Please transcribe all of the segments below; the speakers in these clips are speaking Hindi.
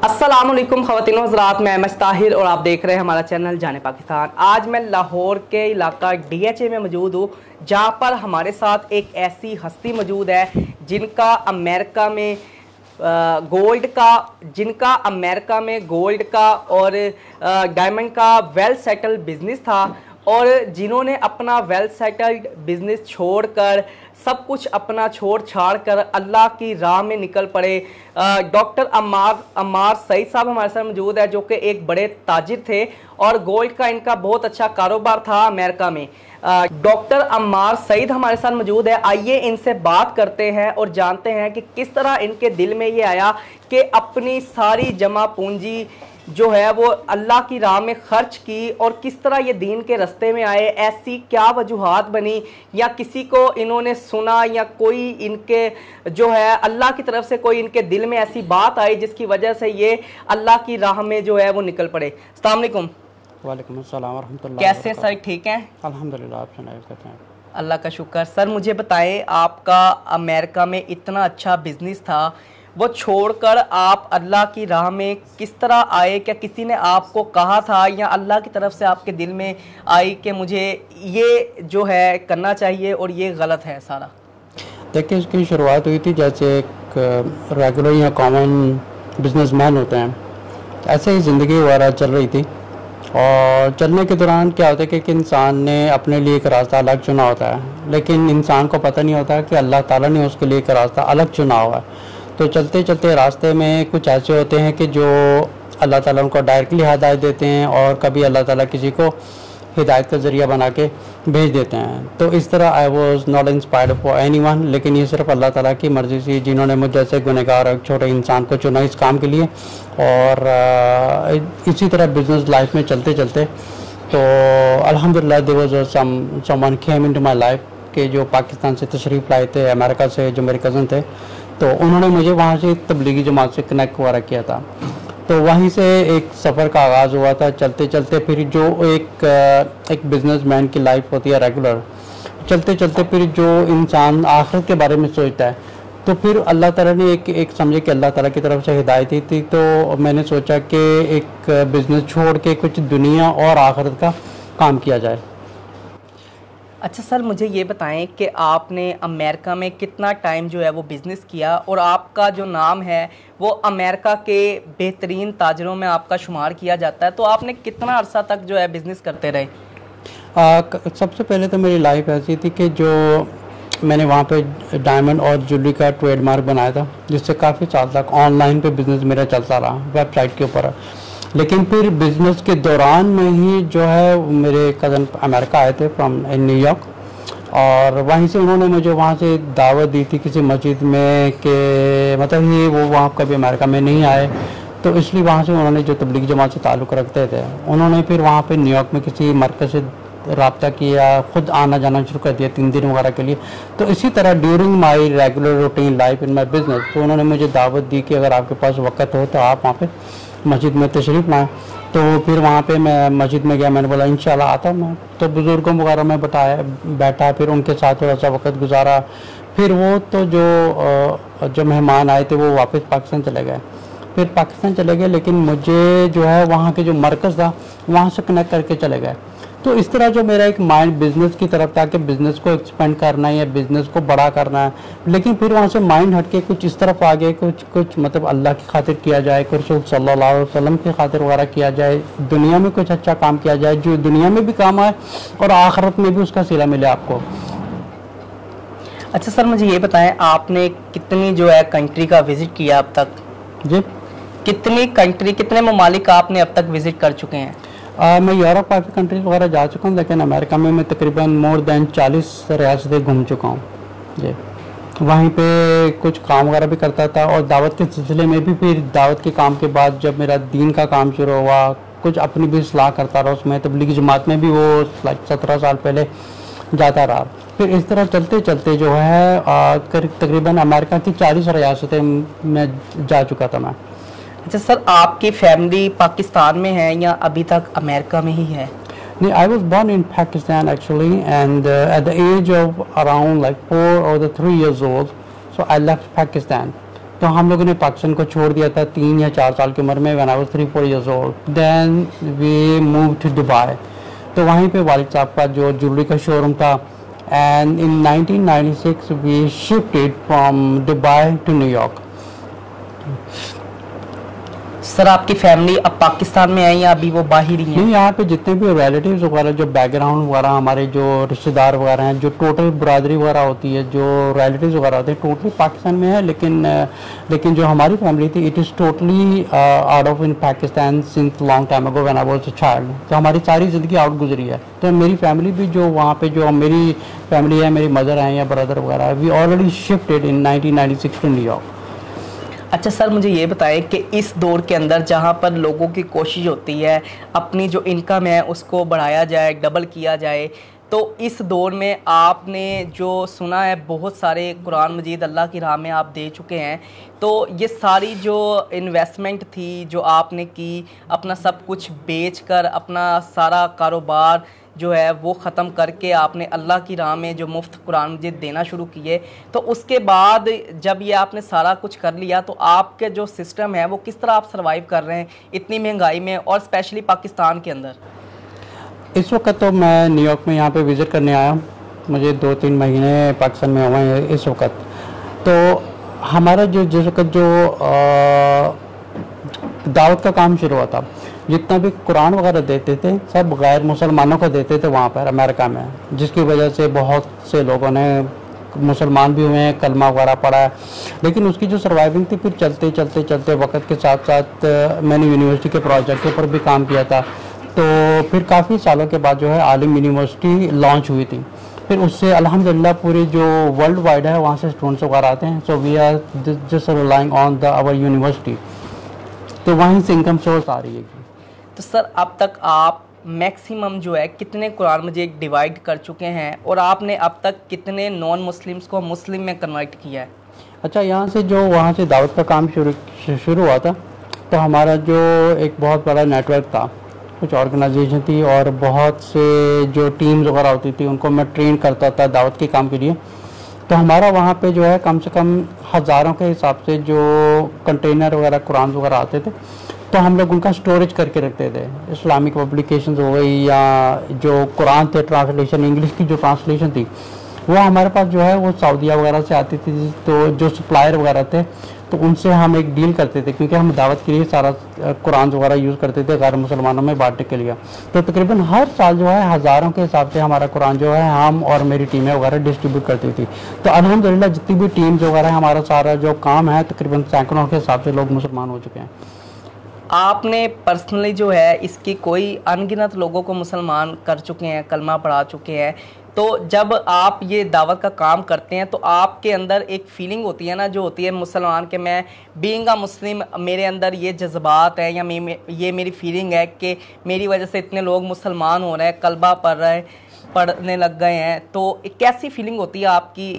अस्सलामुअलैकुम ख़वातीन व हज़रात, मैं अहमद ताहिर और आप देख रहे हैं हमारा चैनल जाने पाकिस्तान। आज मैं लाहौर के इलाका DHA में मौजूद हूँ, जहाँ पर हमारे साथ एक ऐसी हस्ती मौजूद है जिनका अमेरिका में गोल्ड का और डायमंड का वेल सेटल्ड बिज़नेस था, और जिन्होंने अपना वेल सेटल्ड बिज़नेस छोड़कर सब कुछ अपना छोड़ छाड़ कर अल्लाह की राह में निकल पड़े। डॉक्टर अम्मार सईद साहब हमारे साथ मौजूद है, जो कि एक बड़े ताजिर थे और गोल्ड का इनका बहुत अच्छा कारोबार था अमेरिका में। डॉक्टर अम्मार सईद हमारे साथ मौजूद है। आइए इनसे बात करते हैं और जानते हैं कि किस तरह इनके दिल में ये आया कि अपनी सारी जमा पूंजी जो है वो अल्लाह की राह में खर्च की, और किस तरह ये दीन के रास्ते में आए, ऐसी क्या वजूहात बनी, या किसी को इन्होंने सुना, या कोई इनके जो है अल्लाह की तरफ से कोई इनके दिल में ऐसी बात आई जिसकी वजह से ये अल्लाह की राह में जो है वो निकल पड़े। अस्सलाम वालेकुम। वालेकुम अस्सलाम वरहमतुल्लाह। कैसे सर, ठीक हैं? अल्हम्दुलिल्लाह, आप सुनाइए कैसे हैं? अल्लाह का शुक्र। सर मुझे बताएं, आपका अमेरिका में इतना अच्छा बिजनेस था, वो छोड़कर आप अल्लाह की राह में किस तरह आए? क्या किसी ने आपको कहा था, या अल्लाह की तरफ से आपके दिल में आई कि मुझे ये जो है करना चाहिए और ये गलत है सारा? देखिए, इसकी शुरुआत हुई थी जैसे एक रेगुलर या कॉमन बिजनेसमैन होते हैं, ऐसे ही ज़िंदगी वगैरह चल रही थी। और चलने के दौरान क्या होता है कि इंसान ने अपने लिए एक रास्ता अलग चुना होता है, लेकिन इंसान को पता नहीं होता कि अल्लाह ताला ने उसके लिए एक रास्ता अलग चुना हुआ है। तो चलते चलते रास्ते में कुछ ऐसे होते हैं कि जो अल्लाह ताला उनको डायरेक्टली हिदायत देते हैं, और कभी अल्लाह ताला किसी को हिदायत का ज़रिया बना के भेज देते हैं। तो इस तरह I was not inspired for anyone, लेकिन ये सिर्फ अल्लाह ताला की मर्ज़ी थी, जिन्होंने मुझ जैसे गुनहगार एक छोटे इंसान को चुना इस काम के लिए। और इसी तरह बिजनेस लाइफ में चलते चलते तो अल्हम्दुलिल्लाह there was someone came into my life के जो पाकिस्तान से तशरीफ़ लाए थे, अमेरिका से, जो मेरे कज़न थे। तो उन्होंने मुझे वहाँ से तबलीगी जमात से कनेक्ट वगैरह किया था। तो वहीं से एक सफ़र का आगाज़ हुआ था। चलते चलते फिर जो एक बिजनेसमैन की लाइफ होती है रेगुलर, चलते चलते फिर जो इंसान आखिरत के बारे में सोचता है, तो फिर अल्लाह ताला ने एक समझे कि अल्लाह ताला की तरफ से हिदायत ही थी। तो मैंने सोचा कि एक बिज़नेस छोड़ के कुछ दुनिया और आखिरत का काम किया जाए। अच्छा सर, मुझे ये बताएं कि आपने अमेरिका में कितना टाइम जो है वो बिज़नेस किया, और आपका जो नाम है वो अमेरिका के बेहतरीन ताजरों में आपका शुमार किया जाता है, तो आपने कितना अरसा तक जो है बिज़नेस करते रहे? सबसे पहले तो मेरी लाइफ ऐसी थी कि जो मैंने वहाँ पे डायमंड और ज्वेलरी का ट्रेडमार्क बनाया था, जिससे काफ़ी साल तक ऑनलाइन पे बिज़नेस मेरा चलता रहा, वेबसाइट के ऊपर। लेकिन फिर बिज़नेस के दौरान में ही जो है मेरे कज़न अमेरिका आए थे फ्रॉम न्यूयॉर्क, और वहीं से उन्होंने मुझे वहाँ से दावत दी थी किसी मस्जिद में कि मतलब ही वो वहाँ कभी अमेरिका में नहीं आए, तो इसलिए वहाँ से उन्होंने जो तबलीगी जमात से ताल्लुक़ रखते थे, उन्होंने फिर वहाँ पे न्यूयॉर्क में किसी मरकज़ से रब्ता किया, ख़ुद आना जाना शुरू कर दिया 3 दिन वगैरह के लिए। तो इसी तरह during my regular routine life in my business, तो उन्होंने मुझे दावत दी कि अगर आपके पास वक्त हो तो आप वहाँ पे मस्जिद में तशरीफ़ लाएँ। तो फिर वहाँ पे मैं मस्जिद में गया, मैंने बोला इंशाल्लाह आता हूँ मैं। तो बुज़ुर्गों वगैरह में बैठा, फिर उनके साथ थोड़ा सा वक्त गुजारा। फिर वो तो जो मेहमान आए थे वो वापस पाकिस्तान चले गए, फिर पाकिस्तान चले गए, लेकिन मुझे जो है वहाँ के जो मरकज़ था वहाँ से कनेक्ट करके चले गए। तो इस तरह जो मेरा एक माइंड बिज़नेस की तरफ था कि बिज़नेस को एक्सपेंड करना है या बिज़नेस को बड़ा करना है, लेकिन फिर वहाँ से माइंड हट के कुछ इस तरफ आ गए, कुछ मतलब अल्लाह की खातिर किया जाए, कुछ रसूल सल्लल्लाहु अलैहि वसल्लम की खातिर वगैरह किया जाए, दुनिया में कुछ अच्छा काम किया जाए जो दुनिया में भी काम आए और आखिरत में भी उसका सिला मिले आपको। अच्छा सर, मुझे ये बताएं, आपने कितनी जो है कंट्री का विज़िट किया अब तक? जी, कितने ममालिक आपने अब तक विज़िट कर चुके हैं? मैं यूरोप काफ़ी कंट्रीज वगैरह जा चुका हूँ, लेकिन अमेरिका में मैं तकरीबन मोर दैन 40 रियासतें घूम चुका हूँ जी। वहीं पे कुछ काम वगैरह भी करता था, और दावत के सिलसिले में भी फिर दावत के काम के बाद जब मेरा दीन का काम शुरू हुआ, कुछ अपनी भी सलाह करता रहा उसमें। तबलीगी जमात में भी वो 17 साल पहले जाता रहा। फिर इस तरह चलते चलते जो है तकरीबन अमेरिका की 40 रियासतें में जा चुका था मैं। अच्छा सर, आपकी फैमिली पाकिस्तान में है या अभी तक अमेरिका में ही है? नहीं, I was born in Pakistan actually, and at the age of around like 4 or 3 years old, so I left Pakistan तो हम लोगों ने पाकिस्तान को छोड़ दिया था 3 या 4 साल की उम्र में, when I was 3-4 years old. Then we move to Dubai. तो वहीं पे वालिद साहब का जो ज्वेलरी का शोरूम था, and in 1996 we shifted from Dubai to New York. Sir आपकी फैमिली अब पाकिस्तान में है या अभी वो बाहर ही है? नहीं, यहाँ पे जितने भी रिलेटिव्स वगैरह, जो बैकग्राउंड वगैरह, हमारे जो रिश्तेदार वगैरह हैं, जो टोटल बरादरी वगैरह होती है, जो रिलेटिव्स वगैरह होते हैं, टोटली पाकिस्तान में है। लेकिन जो हमारी फैमिली थी, it is totally out of in Pakistan since long time ago when I was a child. तो हमारी सारी ज़िंदगी आउट गुजरी है। तो मेरी फैमिली भी जो वहाँ पे, जो मेरी फैमिली है, मेरी मदर हैं या ब्रदर वगैरह, we already shifted in 1996 to New York. अच्छा सर, मुझे ये बताएं कि इस दौर के अंदर जहाँ पर लोगों की कोशिश होती है अपनी जो इनकम है उसको बढ़ाया जाए, डबल किया जाए, तो इस दौर में आपने जो सुना है बहुत सारे कुरान मजीद अल्लाह की राह में आप दे चुके हैं, तो ये सारी जो इन्वेस्टमेंट थी जो आपने की, अपना सब कुछ बेचकर अपना सारा कारोबार जो है वो ख़त्म करके आपने अल्लाह की राह में जो मुफ्त कुरान मजीद देना शुरू किए, तो उसके बाद जब ये आपने सारा कुछ कर लिया तो आपके जो सिस्टम है वो किस तरह आप सर्वाइव कर रहे हैं इतनी महंगाई में और स्पेशली पाकिस्तान के अंदर? इस वक्त तो मैं न्यूयॉर्क में यहाँ पे विज़िट करने आया, मुझे 2-3 महीने पाकिस्तान में हुए हैं इस वक्त। तो हमारा जो जिस वक्त जो दावत का काम शुरू हुआ था, जितना भी कुरान वगैरह देते थे सब गैर मुसलमानों को देते थे वहाँ पर अमेरिका में, जिसकी वजह से बहुत से लोगों ने मुसलमान भी हुए हैं, कलमा वगैरह पढ़ा है। लेकिन उसकी जो सर्वाइविंग थी, फिर चलते चलते चलते वक्त के साथ साथ मैंने यूनिवर्सिटी के प्रोजेक्ट के ऊपर भी काम किया था। तो फिर काफ़ी सालों के बाद जो है आलिम यूनिवर्सिटी लॉन्च हुई थी। फिर उससे अल्हम्दुलिल्लाह पूरी जो वर्ल्ड वाइड है वहाँ से स्टूडेंट्स वगैरह आते हैं। So we are just relying on the our university, तो वहीं से इनकम सोर्स आ रही है। तो सर अब तक आप मैक्सिमम जो है कितने कुरान मजीद डिवाइड कर चुके हैं और आपने अब तक कितने नॉन मुस्लिम्स को मुस्लिम में कन्वर्ट किया है? अच्छा, यहाँ से जो वहाँ से दावत का काम शुरू हुआ था, तो हमारा जो एक बहुत बड़ा नेटवर्क था, कुछ ऑर्गेनाइजेशन थी और बहुत से जो टीम्स वगैरह होती थी उनको मैं ट्रेन करता था दावत के काम के लिए। तो हमारा वहाँ पे जो है कम से कम हज़ारों के हिसाब से जो कंटेनर वगैरह कुरान वगैरह आते थे, तो हम लोग उनका स्टोरेज करके रखते थे। इस्लामिक पब्लिकेशंस हो गई या जो कुरान थे ट्रांसलेशन, इंग्लिश की जो ट्रांसलेशन थी वो हमारे पास जो है वो सऊदीया वगैरह से आती थी। तो जो सप्लायर वगैरह थे तो उनसे हम एक डील करते थे, क्योंकि हम दावत के लिए सारा कुरान वगैरह यूज़ करते थे गैर मुसलमानों में बांटने के लिए। तो तकरीबन हर साल जो है हज़ारों के हिसाब से हमारा कुरान जो है हम और मेरी टीमें वगैरह डिस्ट्रीब्यूट करती थी। तो अल्हम्दुलिल्लाह जितनी भी टीम्स वगैरह है, हमारा सारा जो काम है तकरीबन सैकड़ों के हिसाब से लोग मुसलमान हो चुके हैं। आपने पर्सनली जो है इसकी कोई अनगिनत लोगों को मुसलमान कर चुके हैं, कलमा पढ़ा चुके हैं। तो जब आप ये दावत का काम करते हैं तो आपके अंदर एक फीलिंग होती है ना, जो होती है मुसलमान के, मैं बीइंग अ मुस्लिम मेरे अंदर ये जज्बात है या ये मेरी फीलिंग है कि मेरी वजह से इतने लोग मुसलमान हो रहे हैं, कलमा पढ़ने लग गए हैं, तो एक कैसी फीलिंग होती है आपकी?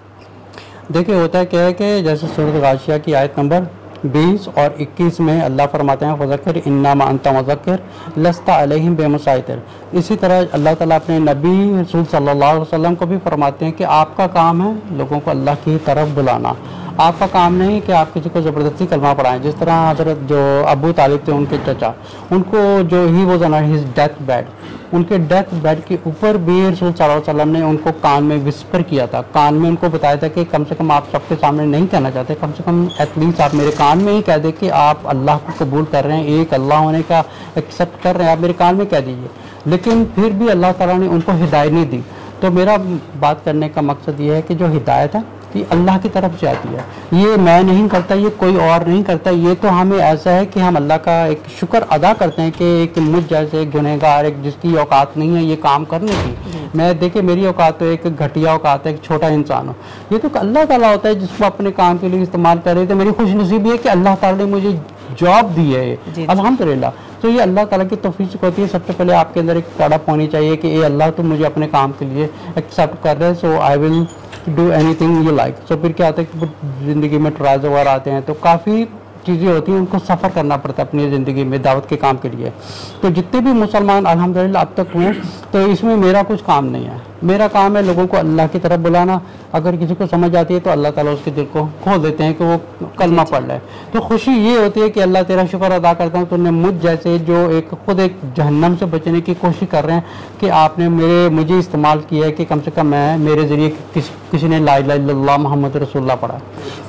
देखिए, होता है क्या है कि जैसे सूरत गाशिया की आयत नंबर 20 और 21 में अल्लाह फरमाते हैं फ़ज़क्किर इन्नमा अंता मुज़क्किर लस्ता अलैहिम बेमुसैतिर। इसी तरह अल्लाह ताला अपने नबी रसूल सल्लल्लाहु अलैहि वसल्लम को भी फरमाते हैं कि आपका काम है लोगों को अल्लाह की तरफ बुलाना, आपका काम नहीं कि आप किसी को ज़बरदस्ती कलमा पढ़ाएं। जिस तरह हज़रत जो अबू तालिब थे, उनके चचा, उनको जो he was on his death bed, उनके डेथ बेड के ऊपर भी रसूल सल्लल्लाहु अलैहि वसल्लम ने उनको कान में विस्पर किया था, कान में उनको बताया था कि कम से कम आप सबके सामने नहीं कहना चाहते, कम से कम एटलीस्ट आप मेरे कान में ही कह दें कि आप अल्लाह को कबूल कर रहे हैं, एक अल्लाह होने का एक्सेप्ट कर रहे हैं, आप मेरे कान में कह दीजिए। लेकिन फिर भी अल्लाह ताला ने उनको हिदायत नहीं दी। तो मेरा बात करने का मकसद ये है कि जो हिदायत है कि अल्लाह की तरफ से आती है, ये मैं नहीं करता, ये कोई और नहीं करता, ये तो हमें ऐसा है कि हम अल्लाह का एक शुक्र अदा करते हैं कि एक मुझ जैसे गुनहगार, एक जिसकी औकात नहीं है ये काम करने की, मैं देखिए मेरी औकात तो एक घटिया औकात है, एक छोटा इंसान हो, ये तो अल्लाह ताला होता है जिसको अपने काम के लिए इस्तेमाल कर रहे थे। मेरी खुशनसीबी है कि अल्लाह ताला ने मुझे जॉब दी है अल्हम्दुलिल्लाह। तो ये अल्लाह ताला की तौफीक होती है। सबसे पहले आपके अंदर एक तड़प होनी चाहिए कि ये अल्लाह तो मुझे अपने काम के लिए एक्सेप्ट कर रहे हैं, so I will do anything you like. So फिर क्या होता है कि ज़िंदगी में ट्रायल्स वगैरह आते हैं तो काफ़ी चीज़ें होती हैं उनको सफ़र करना पड़ता है अपनी ज़िंदगी में दावत के काम के लिए। तो जितने भी मुसलमान अल्हम्दुलिल्लाह अब तक हुए, तो इसमें मेरा कुछ काम नहीं है। मेरा काम है लोगों को अल्लाह की तरफ बुलाना। अगर किसी को समझ आती है तो अल्लाह ताला उसके दिल को खोल देते हैं कि वो कलमा पढ़ ले। तो खुशी ये होती है कि अल्लाह तेरा शुक्र अदा करता हूँ, तूने मुझ जैसे जो खुद एक जहन्नम से बचने की कोशिश कर रहे हैं कि आपने मुझे इस्तेमाल किया है कि कम से कम मैं मेरे ज़रिए किसी ने ला इलाहा इल्लल्लाह मुहम्मद रसूलुल्लाह पढ़ा।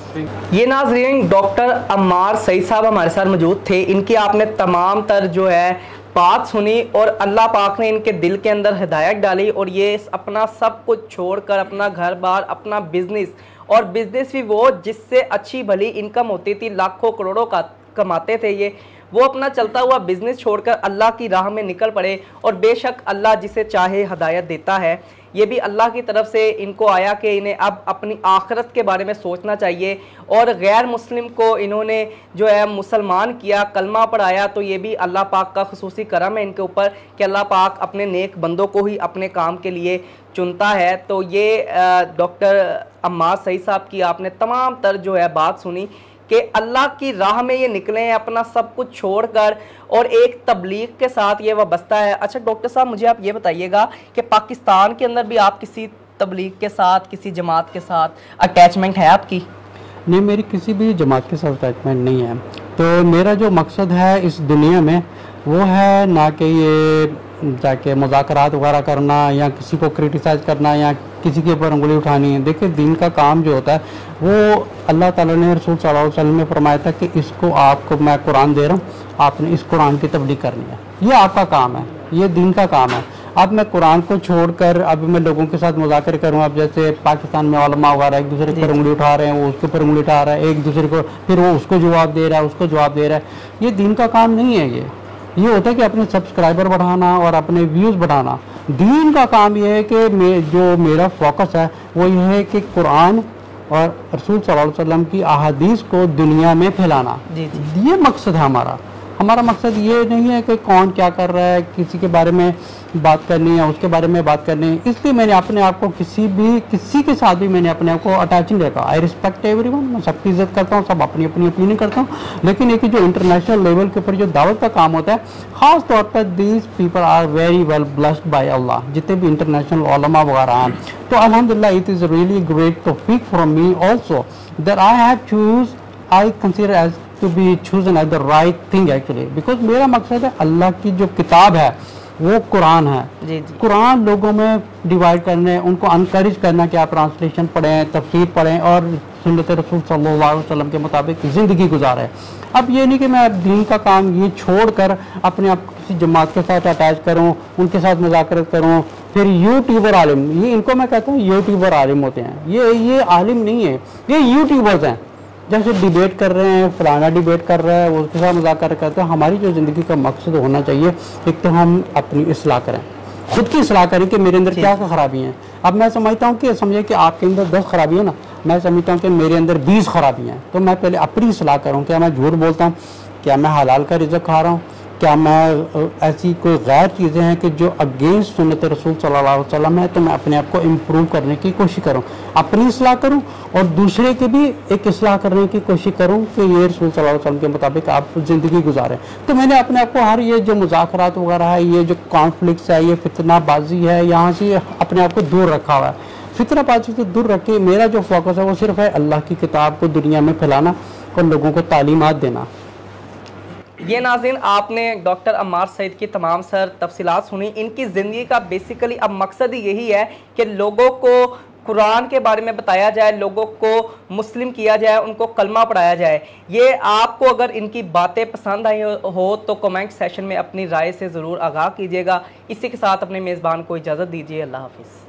ये नाज़रीन डॉक्टर अम्मार सईद साहब हमारे साथ मौजूद थे। इनकी आपने तमाम तर जो है बात सुनी और अल्लाह पाक ने इनके दिल के अंदर हिदायत डाली और ये अपना सब कुछ छोड़कर अपना घर बार, अपना बिजनेस, और बिजनेस भी वो जिससे अच्छी भली इनकम होती थी, लाखों करोड़ों का कमाते थे ये, वो अपना चलता हुआ बिजनेस छोड़कर अल्लाह की राह में निकल पड़े। और बेशक अल्लाह जिसे चाहे हिदायत देता है। ये भी अल्लाह की तरफ से इनको आया कि इन्हें अब अपनी आखिरत के बारे में सोचना चाहिए। और गैर मुस्लिम को इन्होंने जो है मुसलमान किया, कलमा पढ़ाया, तो ये भी अल्लाह पाक का खुसूसी करम है इनके ऊपर कि अल्लाह पाक अपने नेक बंदों को ही अपने काम के लिए चुनता है। तो ये डॉक्टर अम्मार सईद साहब की आपने तमाम तर जो है बात सुनी कि अल्लाह की राह में ये निकले हैं अपना सब कुछ छोड़कर, और एक तबलीग के साथ ये वाबस्ता है। अच्छा डॉक्टर साहब, मुझे आप ये बताइएगा कि पाकिस्तान के अंदर भी आप किसी तबलीग के साथ, किसी जमात के साथ अटैचमेंट है आपकी? नहीं, मेरी किसी भी जमात के साथ अटैचमेंट नहीं है। तो मेरा जो मकसद है इस दुनिया में वो है ना कि ये जाके मुज़ाकरात वगैरह करना या किसी को क्रिटिसाइज़ करना या किसी के ऊपर उंगली उठानी है। देखिए, दीन का काम जो होता है वो अल्लाह ताला ने रसूल सल्लल्लाहु अलैहि वसल्लम में फरमाया था कि इसको आपको मैं कुरान दे रहा हूँ, आपने इस कुरान की तबलीग करनी है। ये आपका काम है, ये दीन का काम है। अब मैं कुरान को छोड़कर अभी मैं लोगों के साथ मुज़ाकरे करूँ। अब जैसे पाकिस्तान में उलमा वगैरह एक दूसरे पर उंगली उठा रहे हैं, वो उसके ऊपर उंगली उठा रहा है, एक दूसरे को फिर वो उसको जवाब दे रहा है, उसको जवाब दे रहा है। ये दीन का काम नहीं है। ये होता है कि अपने सब्सक्राइबर बढ़ाना और अपने व्यूज़ बढ़ाना। दीन का काम ये है कि जो मेरा फोकस है वो ये है कि कुरान और रसूल सल्लल्लाहु अलैहि वसल्लम की अहादीस को दुनिया में फैलाना। ये मकसद है हमारा मकसद ये नहीं है कि कौन क्या कर रहा है, किसी के बारे में बात करनी है, उसके बारे में बात करनी है। इसलिए मैंने अपने आप को किसी के साथ भी मैंने अपने आप को अटैच नहीं रखा। आई रिस्पेक्ट एवरीवन, मैं सबकी इज्जत करता हूँ, सब अपनी अपनी ओपिनियन करता हूँ। लेकिन एक जो इंटरनेशनल लेवल के ऊपर जो दावत का काम होता है, ख़ास तौर पर these people are very well blessed by Allah. जितने भी इंटरनेशनल उलमा वगैरह हैं, तो अल्हम्दुलिल्लाह इट इज़ रियली ग्रेट तौफीक from me also that I have choose, I consider as to be chosen as the right thing actually. Because मेरा मकसद है अल्लाह की जो किताब है वो कुरान है। कुरान लोगों में डिवाइड करने, उनको अनकरेज करना कि आप ट्रांसलेशन पढ़ें, तफसीर पढ़ें और सुन्नत रसूल सल्लल्लाहु अलैहि वसल्लम के मुताबिक ज़िंदगी गुजारें। अब ये नहीं कि मैं दीन का काम ये छोड़कर अपने आप किसी जमात के साथ अटैच करूँ, उनके साथ मुज़ाकरत करूँ। फिर यूट्यूबर आलिम, ये इनको मैं कहता हूँ यूट्यूबर आलिम होते हैं। ये आलिम नहीं है, ये यूट्यूबर्स हैं। जैसे डिबेट कर रहे हैं, फलाना डिबेट कर रहा है, उसके साथ मुज़ाकरा करते हैं। हमारी जो ज़िंदगी का मकसद होना चाहिए, एक तो हम अपनी इस्लाह करें, खुद की इस्लाह करें कि मेरे अंदर क्या खराबी हैं। अब मैं समझता हूँ कि समझे कि आपके अंदर 10 खराबी है ना, मैं समझता हूँ कि मेरे अंदर 20 खराबी हैं। तो मैं पहले अपनी इस्लाह करूँ। क्या मैं झूठ बोलता हूँ? क्या मैं हलाल का रिज़्क खा रहा हूँ? क्या मैं ऐसी कोई गैर चीज़ें हैं कि जो अगेंस्ट सुन्नत रसूल सल्लल्लाहु अलैहि वसल्लम है? तो मैं अपने आप को इम्प्रूव करने की कोशिश करूं, अपनी इस्लाह करूं और दूसरे की भी एक इस्लाह करने की कोशिश करूं कि ये रसूल सल्लल्लाहु अलैहि वसल्लम के मुताबिक आप ज़िंदगी गुजारें। तो मैंने अपने आप को हर ये जो मुज़ाकरात वगैरह है, ये जो कॉन्फ्लिक्ट्स है, ये फितनाबाजी है, यहाँ से अपने आप को दूर रखा हुआ है। फितनाबाजी से दूर रख के मेरा जो फोकस है वो सिर्फ है अल्लाह की किताब को दुनिया में फैलाना और लोगों को तालीमात देना। ये नाज़रीन, आपने डॉक्टर अम्मार सईद की तमाम सर तफसीलात सुनी। इनकी ज़िंदगी का बेसिकली अब मकसद ही यही है कि लोगों को कुरान के बारे में बताया जाए, लोगों को मुस्लिम किया जाए, उनको कलमा पढ़ाया जाए। ये आपको अगर इनकी बातें पसंद आई हो तो कमेंट सेशन में अपनी राय से ज़रूर आगाह कीजिएगा। इसी के साथ अपने मेज़बान को इजाज़त दीजिए। अल्लाह हाफिज़।